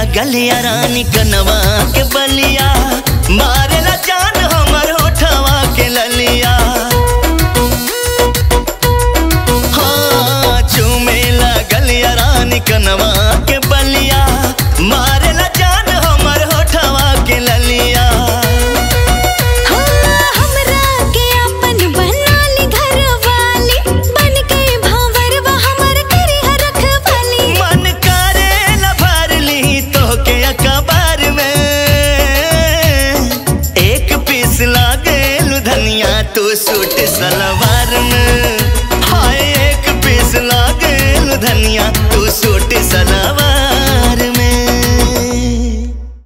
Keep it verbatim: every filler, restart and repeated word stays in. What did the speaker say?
गलिया रानी कनवा के बलिया मारेला जान हमर होठवा के ललिया। हाँ चूमेला गलिया रानी कनवा के बलिया मारेला जान हमर होठवा के ललिया। तू सूट सलवार में हाय एक पीस लागे धनिया तू सूट सलवार